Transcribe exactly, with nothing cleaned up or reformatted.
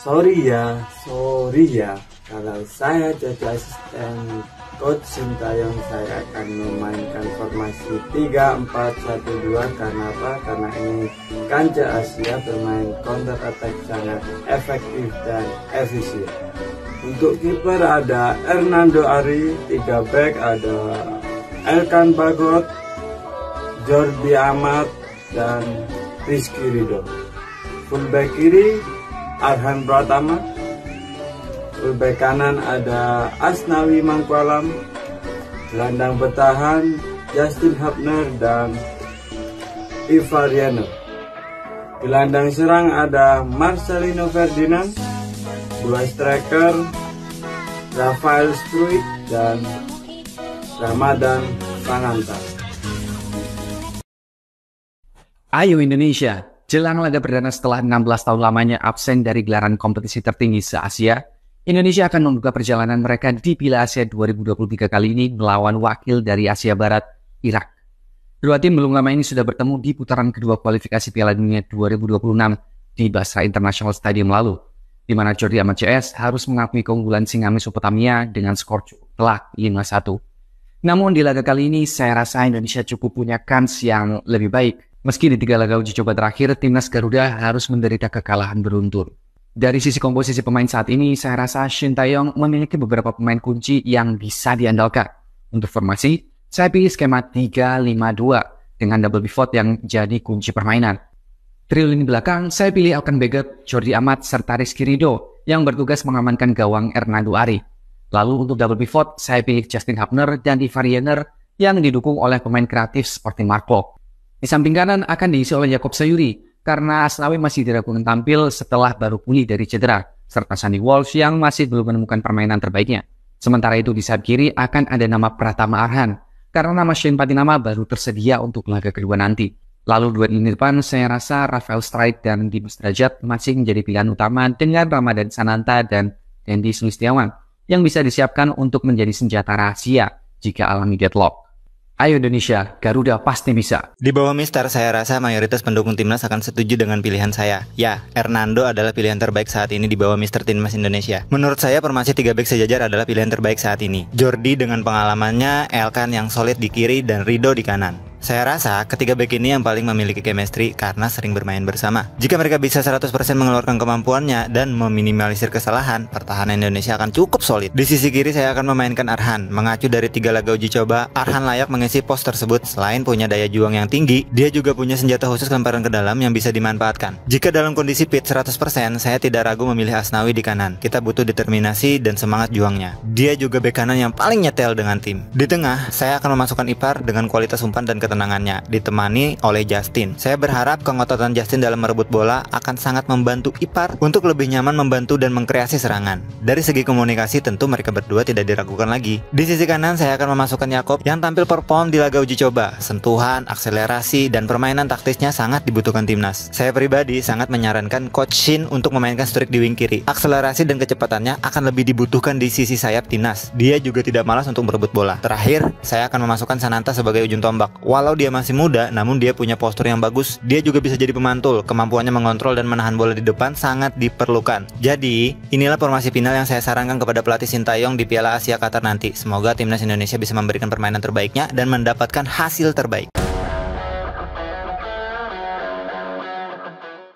Sorry ya, sorry ya, kalau saya jadi asisten Coach Sintayong, saya akan memainkan formasi tiga empat satu dua. Karena apa? Karena ini kancah Asia, bermain counter attack sangat efektif dan efisien. Untuk kiper ada Hernando Ari, tiga back ada Elkan Bagot, Jordi Amat, dan Rizky Ridho. Fullback kiri Arhan Pratama, fullback kanan ada Asnawi Mangkualam, gelandang bertahan Justin Hubner dan Ivariano. Gelandang serang ada Marcelino Ferdinand, dua striker Rafael Struik dan Ramadan Sananta. Ayo Indonesia! Jelang laga perdana setelah enam belas tahun lamanya absen dari gelaran kompetisi tertinggi se-Asia, Indonesia akan membuka perjalanan mereka di Piala Asia dua ribu dua puluh tiga kali ini melawan wakil dari Asia Barat, Irak. Kedua tim belum lama ini sudah bertemu di putaran kedua kualifikasi Piala Dunia dua ribu dua puluh enam di Basra International Stadium lalu, di mana Jordi Amat C S harus mengakui keunggulan singa Mesopotamia dengan skor cukup telak lima satu. Namun di laga kali ini saya rasa Indonesia cukup punya kans yang lebih baik. Meski di tiga laga uji coba terakhir, timnas Garuda harus menderita kekalahan beruntun. Dari sisi komposisi pemain saat ini, saya rasa Sintayong memiliki beberapa pemain kunci yang bisa diandalkan. Untuk formasi, saya pilih skema tiga lima dua dengan double pivot yang jadi kunci permainan. Trio lini belakang, saya pilih Elkan Bagot, Jordi Amat, serta Rizky Ridho yang bertugas mengamankan gawang Hernando Ari. Lalu untuk double pivot, saya pilih Justin Hubner dan Ivariano yang didukung oleh pemain kreatif seperti Mark Klok. Di samping kanan akan diisi oleh Yaakob Sayuri karena Asnawi masih diragukan tampil setelah baru pulih dari cedera, serta Sandy Walsh yang masih belum menemukan permainan terbaiknya. Sementara itu di sayap kiri akan ada nama Pratama Arhan karena nama Shane Patinama baru tersedia untuk laga kedua nanti. Lalu dua lini depan saya rasa Rafael Struik dan Dimas Derajat masih menjadi pilihan utama dengan Ramadan Sananta dan Dendi Sulistiawan yang bisa disiapkan untuk menjadi senjata rahasia jika alami deadlock. Ayo Indonesia, Garuda pasti bisa. Di bawah Mister, saya rasa mayoritas pendukung timnas akan setuju dengan pilihan saya. Ya, Hernando adalah pilihan terbaik saat ini di bawah Mister Timnas Indonesia. Menurut saya, formasi tiga back sejajar adalah pilihan terbaik saat ini. Jordi dengan pengalamannya, Elkan yang solid di kiri, dan Ridho di kanan. Saya rasa ketiga back ini yang paling memiliki chemistry karena sering bermain bersama. Jika mereka bisa seratus persen mengeluarkan kemampuannya dan meminimalisir kesalahan, pertahanan Indonesia akan cukup solid. Di sisi kiri saya akan memainkan Arhan. Mengacu dari tiga laga uji coba, Arhan layak mengisi pos tersebut. Selain punya daya juang yang tinggi, dia juga punya senjata khusus lemparan ke dalam yang bisa dimanfaatkan. Jika dalam kondisi fit seratus persen, saya tidak ragu memilih Asnawi di kanan. Kita butuh determinasi dan semangat juangnya. Dia juga bek kanan yang paling nyetel dengan tim. Di tengah, saya akan memasukkan Ipar dengan kualitas umpan dan ketenangannya, ditemani oleh Justin. Saya berharap kengototan Justin dalam merebut bola akan sangat membantu Ipar untuk lebih nyaman membantu dan mengkreasi serangan. Dari segi komunikasi tentu mereka berdua tidak diragukan lagi. Di sisi kanan saya akan memasukkan Yaakob yang tampil perform di laga uji coba. Sentuhan, akselerasi, dan permainan taktisnya sangat dibutuhkan timnas. Saya pribadi sangat menyarankan Coach Shin untuk memainkan Struik di wing kiri. Akselerasi dan kecepatannya akan lebih dibutuhkan di sisi sayap timnas. Dia juga tidak malas untuk merebut bola. Terakhir, saya akan memasukkan Sananta sebagai ujung tombak. Walau dia masih muda, namun dia punya postur yang bagus. Dia juga bisa jadi pemantul. Kemampuannya mengontrol dan menahan bola di depan sangat diperlukan. Jadi, inilah formasi final yang saya sarankan kepada pelatih Sintayong di Piala Asia Qatar nanti. Semoga timnas Indonesia bisa memberikan permainan terbaiknya dan mendapatkan hasil terbaik.